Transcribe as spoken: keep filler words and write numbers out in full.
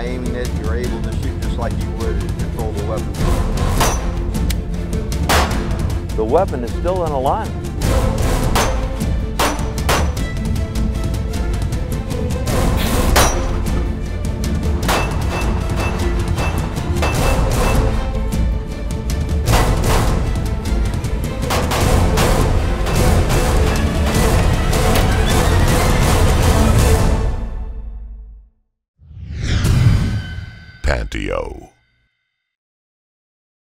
by aiming it, you're able to shoot just like you would and control the weapon. The weapon is still in alignment. Panteao.